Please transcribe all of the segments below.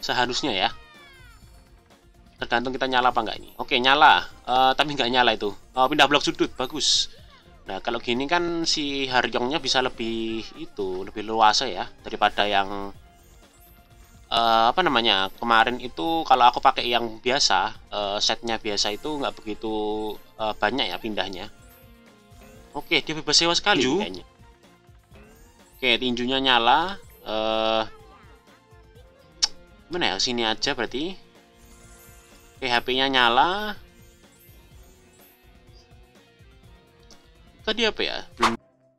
seharusnya ya. Tergantung kita nyala apa enggak ini. Oke, nyala. Tapi nggak nyala itu. Pindah blok sudut, bagus. Nah, kalau gini kan si Haryongnya bisa lebih lebih luasa ya daripada yang apa namanya kemarin itu. Kalau aku pakai yang biasa, setnya biasa itu nggak begitu banyak ya pindahnya. Oke, dia bebas sewa sekali kayaknya. Oke, tinjunya nyala. Mana ya, sini aja berarti. Oke, HP-nya nyala. Tadi apa ya? Belum.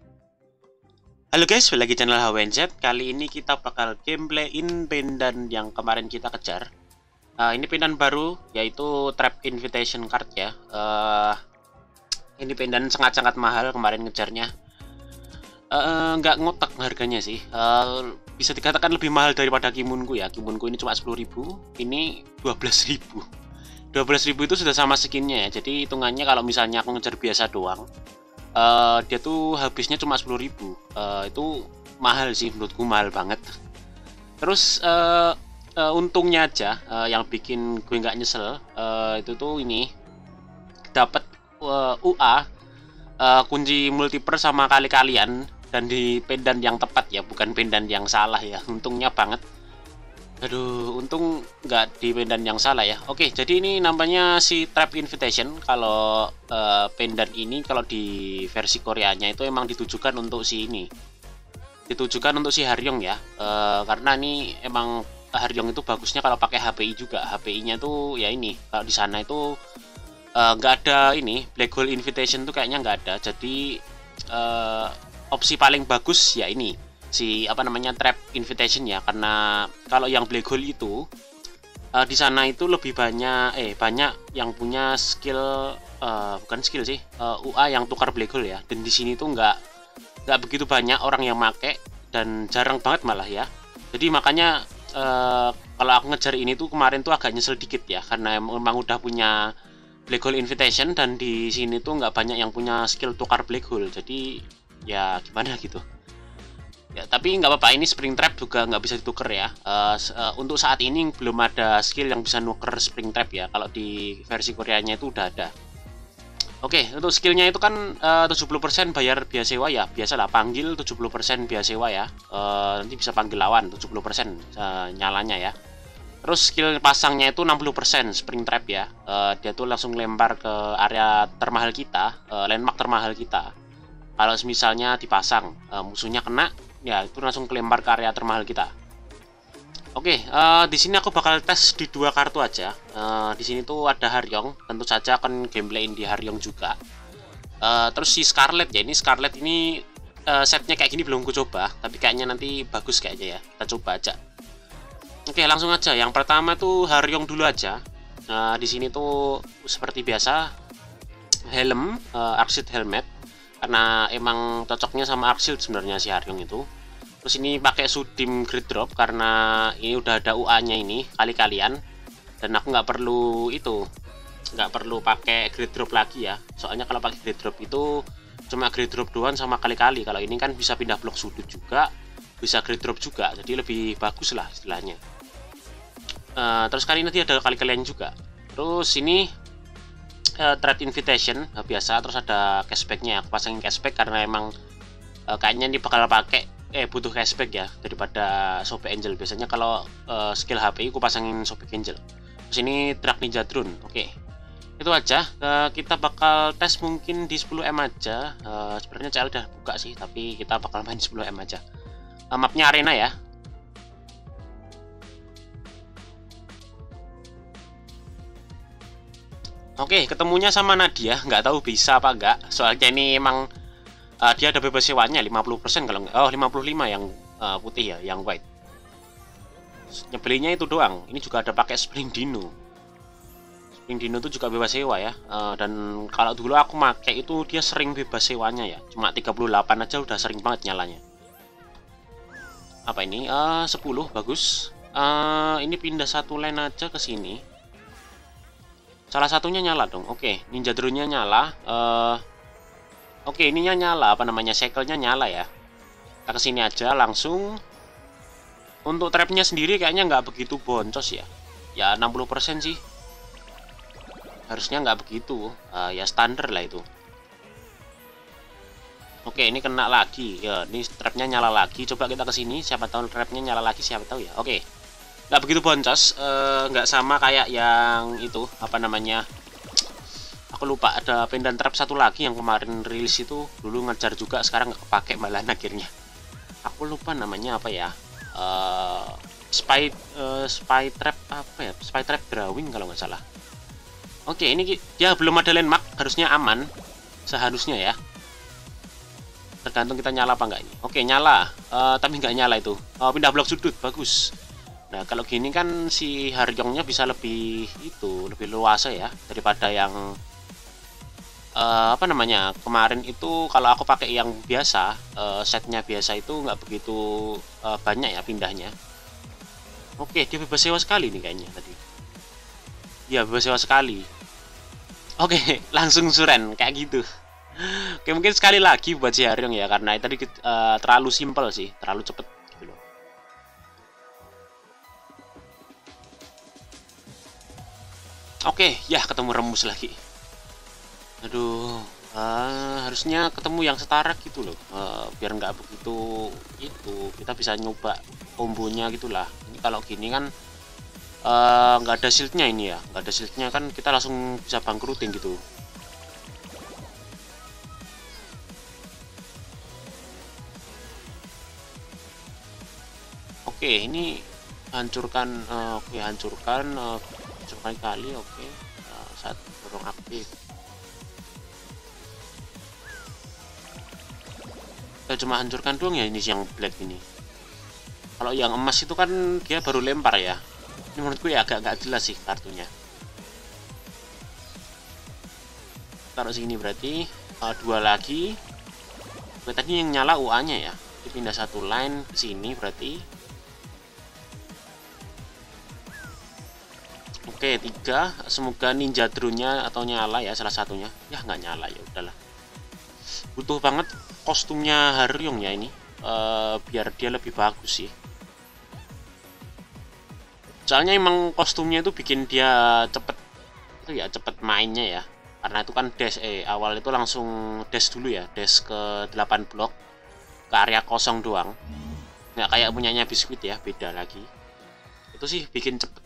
Halo guys, balik lagi channel HWNZ. Kali ini kita bakal gameplayin pendan yang kemarin kita kejar. Ini pendan baru, yaitu Trap Invitation Card ya. Ini pendan sangat-sangat mahal kemarin ngejarnya. Nggak ngotak harganya sih. Bisa dikatakan lebih mahal daripada Kimunku ya. Kimunku ini cuma 10.000, ini 12.000. 12.000 itu sudah sama skinnya ya. Jadi hitungannya kalau misalnya aku ngejar biasa doang, dia tuh habisnya cuma 10.000. Itu mahal sih, menurutku mahal banget. Terus untungnya aja yang bikin gue nggak nyesel, itu tuh ini dapat UA kunci multiper sama kali-kalian, dan di pendan yang tepat ya, bukan pendan yang salah ya. Untungnya banget. Aduh, untung nggak di pendan yang salah ya. Oke, jadi ini namanya si Trap Invitation. Kalau pendan ini kalau di versi Koreanya itu emang ditujukan untuk si ini. Ditujukan untuk si Haryong ya. Karena ini emang Haryong itu bagusnya kalau pakai HPI juga. HPI-nya tuh ya ini. Kalau di sana itu nggak ada ini, Black Hole Invitation tuh kayaknya nggak ada. Jadi opsi paling bagus ya ini, si apa namanya Trap Invitation ya. Karena kalau yang Black Hole itu di sana itu lebih banyak banyak yang punya skill, bukan skill sih, UA yang tukar Black Hole ya. Dan di sini tuh nggak begitu banyak orang yang make, dan jarang banget malah ya. Jadi makanya kalau aku ngejar ini tuh kemarin tuh agak nyesel dikit ya, karena memang udah punya Black Hole Invitation, dan di sini tuh nggak banyak yang punya skill tukar Black Hole. Jadi ya gimana gitu ya. Tapi nggak apa-apa, ini Spring Trap juga nggak bisa ditukar ya. Untuk saat ini belum ada skill yang bisa nuker Spring Trap ya. Kalau di versi Koreanya itu udah ada. Oke, untuk skillnya itu kan 70% bayar biaya sewa ya. Biasalah panggil 70% biaya sewa ya. Nanti bisa panggil lawan 70% nyalanya ya. Terus skill pasangnya itu 60% Spring Trap ya. Dia tuh langsung lempar ke area termahal kita, landmark termahal kita. Kalau misalnya dipasang, musuhnya kena, ya itu langsung kelempar ke area termahal kita. Oke, di sini aku bakal tes di 2 kartu aja. Di sini tuh ada Haryong, tentu saja akan gameplayin di Haryong juga. Terus si Scarlet ya, ini Scarlet ini setnya kayak gini belum ku coba, tapi kayaknya nanti bagus kayaknya ya. Kita coba aja. Oke, langsung aja. Yang pertama tuh Haryong dulu aja. Di sini tuh seperti biasa helm, Arc Shield helmet, karena emang cocoknya sama Arc Shield sebenarnya si Haryong itu. Terus ini pakai Sudim Grid Drop karena ini udah ada UA-nya ini kali-kalian, dan aku nggak perlu pakai Grid Drop lagi ya. Soalnya kalau pakai Grid Drop itu cuma Grid Drop doang sama kali-kali. Kalau ini kan bisa pindah blok sudut juga, bisa Grid Drop juga, jadi lebih bagus lah istilahnya. Terus kali ini nanti ada kali-kalian juga. Terus ini Trade Invitation biasa, terus ada cashbacknya. Aku pasangin cashback karena emang kayaknya ini bakal pakai butuh cashback ya daripada Sobek Angel. Biasanya kalau skill HPI aku pasangin Sobek Angel. Terus ini Drag Ninja Drone. Oke, itu aja. Kita bakal tes mungkin di 10M aja. Sebenarnya CL udah buka sih, tapi kita bakal main 10M aja. Mapnya arena ya. Oke, ketemunya sama Nadia, nggak tahu bisa apa enggak. Soalnya ini emang dia ada bebas sewanya 50% kalau nggak. Oh, 55 yang putih ya, yang white. Nyebelinnya itu doang. Ini juga ada pakai Spring Dino. Spring Dino itu juga bebas sewa ya. Dan kalau dulu aku pakai itu dia sering bebas sewanya ya. Cuma 38 aja udah sering banget nyalanya. Apa ini? 10 bagus. Ini pindah satu line aja ke sini. Salah satunya nyala dong. Oke, Ninja Drone-nya nyala. Oke, ininya nyala, apa namanya, cycle-nya nyala ya. Kita kesini aja langsung. Untuk trapnya sendiri kayaknya nggak begitu boncos ya. Ya 60% sih. Harusnya nggak begitu. Ya standar lah itu. Oke, ini kena lagi. Ya, ini trapnya nyala lagi. Coba kita ke sini. Siapa tahu trapnya nyala lagi. Siapa tahu ya. Oke, nggak begitu boncos. Nggak sama kayak yang itu. Apa namanya? Aku lupa. Ada pendan trap satu lagi yang kemarin rilis itu. Dulu ngejar juga. Sekarang nggak kepake malah akhirnya. Aku lupa namanya apa ya. Spy trap apa ya? Spy trap drawing kalau nggak salah. Oke, ini dia belum ada landmark. Harusnya aman. Seharusnya ya. Tergantung kita nyala apa enggak ini. Oke, nyala. Tapi nggak nyala itu. Pindah blok sudut, bagus. Nah, kalau gini kan si Haryongnya bisa lebih lebih luas ya daripada yang apa namanya kemarin itu. Kalau aku pakai yang biasa, setnya biasa itu nggak begitu banyak ya pindahnya. Oke, dia bebas sewa sekali nih kayaknya tadi. Iya, bebas sewa sekali. Oke, langsung suren kayak gitu. Oke, mungkin sekali lagi buat si Haryong ya, karena tadi terlalu simpel sih, terlalu cepet gitu loh. Oke, ya ketemu Remus lagi. Aduh, harusnya ketemu yang setara gitu loh, biar nggak begitu kita bisa nyoba kombonya gitulah. Ini kalau gini kan nggak ada shieldnya ini ya, nggak ada shieldnya kan kita langsung bisa bangkrutin gitu. Oke, ini hancurkan. Oke, hancurkan kali. Oke, saat dorong aktif. Kita cuma hancurkan doang ya ini yang black ini. Kalau yang emas itu kan dia baru lempar ya. Ini menurutku ya agak nggak jelas sih kartunya. Taruh sini berarti dua lagi. Oke, tadi yang nyala UA-nya ya. Pindah satu line ke sini berarti. Oke, 3. Semoga ninja drone-nya atau nyala ya salah satunya. Ya nggak nyala, ya udahlah. Butuh banget kostumnya Haryong ya ini. Biar dia lebih bagus sih. Soalnya emang kostumnya itu bikin dia cepet itu ya, cepet mainnya ya. Karena itu kan dash awal itu langsung dash dulu ya, dash ke 8 blok ke area kosong doang. Nggak kayak punyanya Biskuit ya, beda lagi. Itu sih bikin cepet,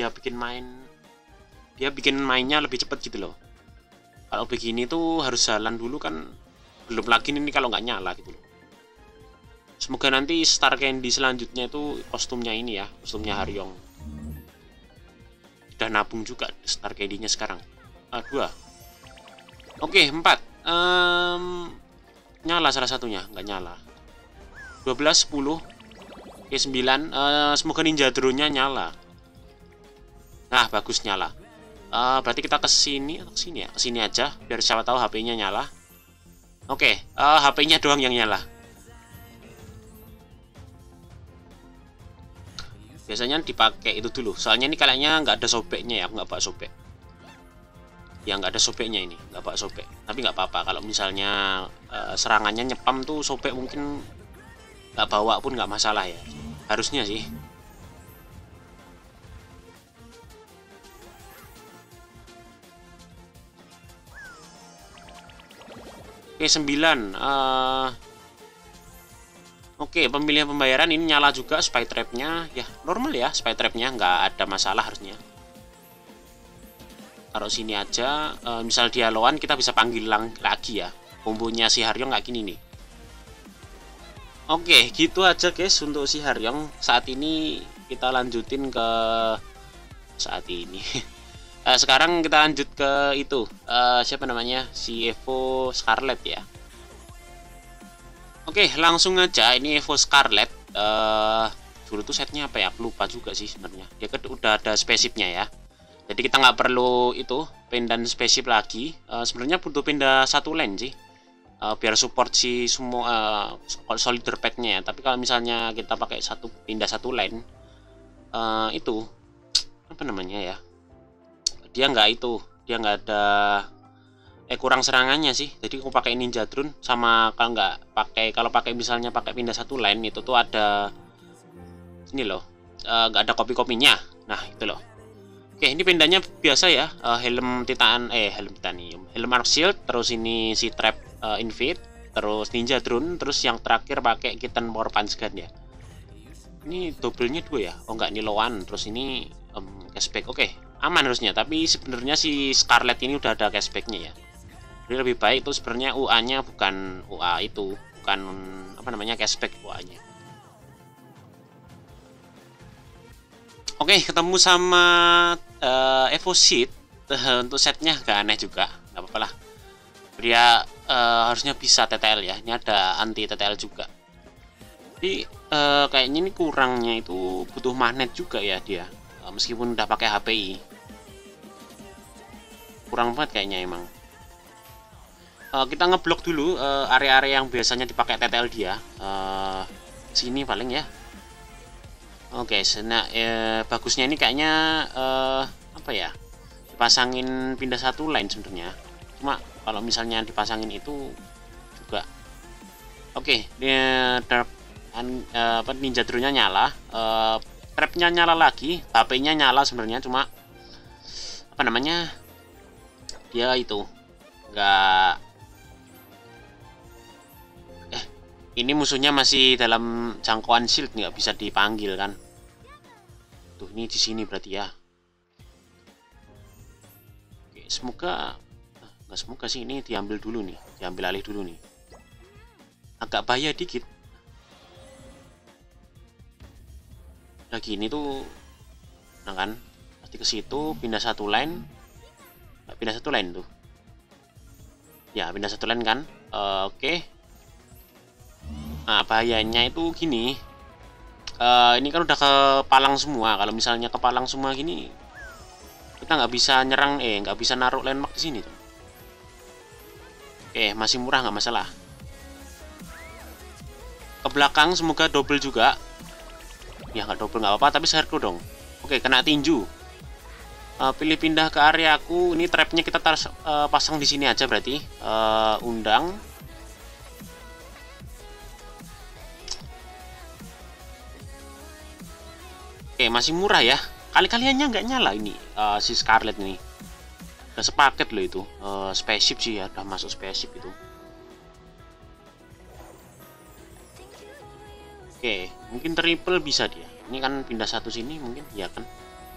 dia bikin mainnya lebih cepet gitu loh. Kalau begini tuh harus jalan dulu kan, belum lagi ini kalau nggak nyala gitu loh. Semoga nanti Star Candy selanjutnya itu kostumnya ini ya, kostumnya Haryong. Udah nabung juga Star Candy-nya sekarang. 2. Oke, 4. Nyala salah satunya, nggak nyala. 12, 10. Oke, 9. Semoga ninja drone-nya nyala. Nah, bagus nyala. Berarti kita ke sini atau ke sini ya? Ke sini aja biar siapa tahu HP-nya nyala. Oke, HP-nya doang yang nyala. Biasanya dipakai itu dulu. Soalnya ini kayaknya nggak ada sobeknya ya, aku nggak bawa sobek. Ya nggak ada sobeknya ini, nggak bawa sobek. Tapi nggak apa-apa kalau misalnya serangannya nyepam tuh sobek mungkin nggak bawa pun nggak masalah ya. Harusnya sih. Oke, 9. Oke, pemilihan pembayaran ini nyala juga. Spy trap-nya ya normal ya, spy trap-nya nggak ada masalah harusnya. Taruh sini aja. Misal dia lawan kita bisa panggil lagi ya. Kombonya si Haryong nggak gini nih. Oke, gitu aja guys untuk si Haryong. Saat ini kita lanjutin ke saat ini. Sekarang kita lanjut ke itu. Siapa namanya? Si Evo Scarlet ya. Oke, langsung aja. Ini Evo Scarlet. Dulu tuh setnya apa ya? Aku lupa juga sih sebenarnya. Dia kan udah ada spesifnya ya. Jadi kita nggak perlu itu pendan spesif lagi. Sebenarnya butuh pindah satu lane sih. Biar support si semua soldier pet-nya ya. Tapi kalau misalnya kita pakai pindah satu lane, itu apa namanya ya? Dia nggak ada kurang serangannya sih. Jadi aku pakai ninja drone sama kalau pakai misalnya pakai pindah satu line itu tuh ada ini loh, nggak ada kopi-kopinya. Nah itu loh. Oke, ini pendanya biasa ya, helm titanium, helm arc shield, terus ini si trap invade, terus ninja drone, terus yang terakhir pakai kitten power punch gun ya. Ini double-nya 2 ya. Oh enggak, ini low one, terus ini cashback. Oke, aman harusnya, tapi sebenarnya si Scarlet ini udah ada cashbacknya ya. Jadi lebih baik itu sebenarnya UA-nya bukan UA itu, bukan apa namanya cashback UA-nya. Oke, ketemu sama Evo Seed. Untuk setnya gak aneh juga, nggak apa-apa lah. Dia harusnya bisa TTL ya. Ini ada anti TTL juga. Jadi kayaknya ini kurangnya itu butuh magnet juga ya dia. Meskipun udah pakai HPI, kurang banget kayaknya emang. Kita ngeblok dulu area-area yang biasanya dipakai TTL dia. Sini paling ya. Oke, nah bagusnya ini kayaknya apa ya, dipasangin pindah satu line sebenarnya. Cuma kalau misalnya dipasangin itu juga oke, ninja drone-nya nyala, trap-nya nyala lagi, HP-nya nyala sebenarnya, cuma apa namanya, dia itu nggak ini musuhnya masih dalam jangkauan shield, nggak bisa dipanggil kan. Tuh, ini di sini berarti ya. Oke, semoga nggak semoga sih ini diambil dulu nih, diambil alih dulu nih. Agak bahaya dikit. Nah gini tuh, nah kan, pasti ke situ pindah satu line, pindah satu line tuh. Ya pindah satu line kan. Oke. Nah bahayanya itu gini, ini kan udah kepalang semua. Kalau misalnya kepalang semua gini, kita nggak bisa nyerang, nggak bisa naruh landmark di sini tuh. Oke, masih murah nggak masalah. Ke belakang semoga double juga. Ya nggak double nggak apa-apa, tapi circle dong. Oke, kena tinju. Pilih pindah ke area aku. Ini trapnya kita pasang di sini aja berarti. Undang. Oke, masih murah ya. Kali-kaliannya nggak nyala ini si Scarlet ini. Udah sepaket loh itu. Spaceship sih ya, udah masuk spaceship itu. Oke, mungkin triple bisa dia. Ini kan pindah satu sini mungkin, ya kan.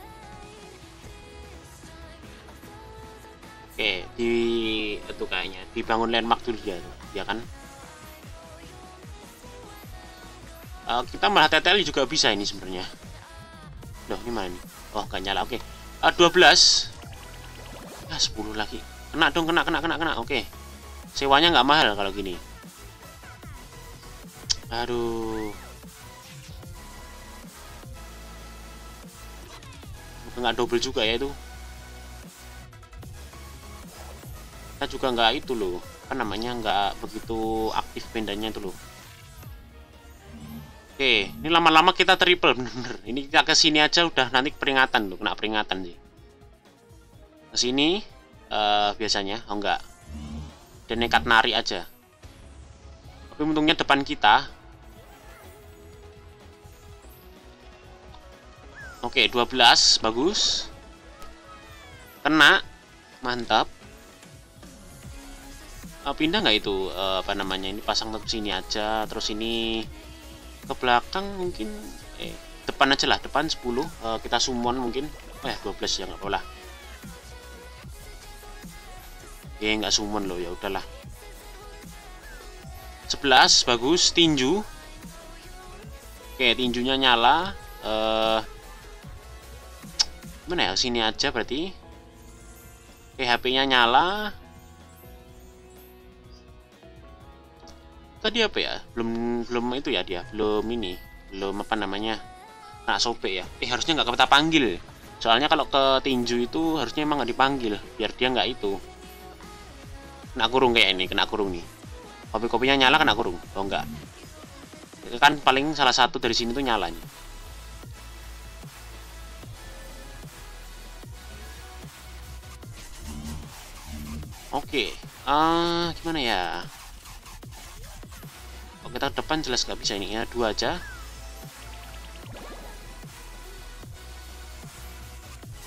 Oke, itu kayaknya dibangun landmark dulu dia tuh, ya kan. Kita malah TTL juga bisa ini sebenarnya. Loh, gimana nih? Oh, gak nyala. Oke. 12. Ah, 10 lagi. Kena dong, kena. Oke. Sewanya nggak mahal kalau gini. Aduh. Nggak double juga ya itu. Kita juga nggak itu loh. Kan namanya nggak begitu aktif pendanya itu loh. Oke, ini lama-lama kita triple bener. Ini kita ke sini aja udah nanti peringatan loh, kena peringatan sih. Ke sini biasanya, oh enggak. Dan nekat nari aja. Tapi untungnya depan kita. Oke, 12 bagus. Kena. Mantap. Pindah nggak itu apa namanya? Ini pasang ke sini aja, terus ini ke belakang mungkin depan aja lah, depan 10 kita summon mungkin 12 ya nggak boleh ya, nggak summon loh, ya udahlah. 11 bagus, tinju. Oke, tinjunya nyala. Mana ya, sini aja berarti. Oke, HP-nya nyala. Tadi apa ya, belum itu ya, dia belum apa namanya, kena sobek ya. Harusnya nggak kita panggil, soalnya kalau ke tinju itu harusnya emang nggak dipanggil biar dia nggak itu kena kurung. Kayak ini kena kurung nih, kopi-kopinya nyala kena kurung. Oh enggak, kan paling salah satu dari sini tuh nyala nih. Oke, gimana ya, kita depan jelas nggak bisa ini ya, 2 aja.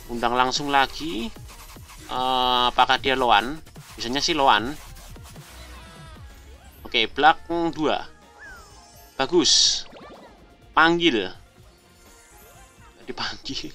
undang langsung lagi. Apakah dia loan? Biasanya sih loan. Oke, belakang 2. Bagus. Panggil. Dipanggil.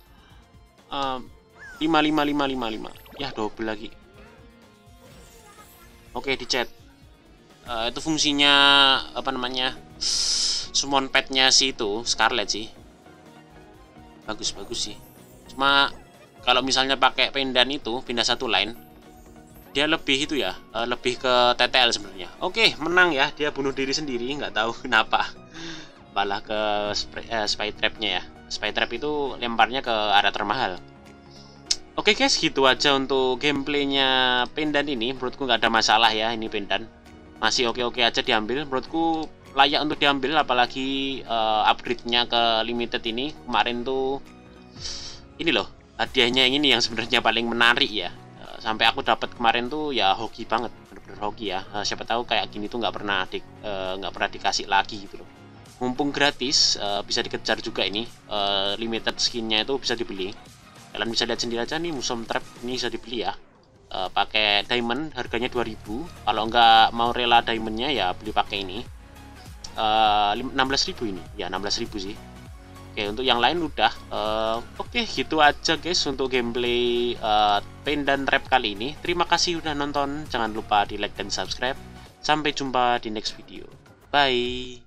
5. Ya, double lagi. Oke, di chat. Itu fungsinya apa namanya? Summon petnya si itu, Scarlet sih. Bagus sih. Cuma kalau misalnya pakai pendan itu, pindah satu line, dia lebih itu ya, lebih ke TTL sebenarnya. Oke, menang ya, dia bunuh diri sendiri, nggak tahu kenapa. Malah ke spy trapnya ya. Spy trap itu lemparnya ke area termahal. Oke guys, gitu aja untuk gameplaynya pendan ini. Menurutku nggak ada masalah ya, ini pendan masih oke-oke aja diambil. Menurutku layak untuk diambil, apalagi upgrade-nya ke limited ini. Kemarin tuh ini loh, hadiahnya yang ini yang sebenarnya paling menarik ya. Sampai aku dapat kemarin tuh ya hoki banget, bener-bener hoki ya. Siapa tahu kayak gini tuh nggak pernah dikasih lagi gitu loh. Mumpung gratis, bisa dikejar juga ini. Limited skinnya itu bisa dibeli. Kalian bisa lihat sendiri aja nih, museum trap ini bisa dibeli ya. Pakai diamond harganya 2000. Kalau nggak mau rela diamondnya ya beli pakai ini. 16.000 ini ya, 16.000 sih. Oke, untuk yang lain udah. Oke, gitu aja guys untuk gameplay pendan trap kali ini. Terima kasih udah nonton, jangan lupa di like dan subscribe. Sampai jumpa di next video, bye.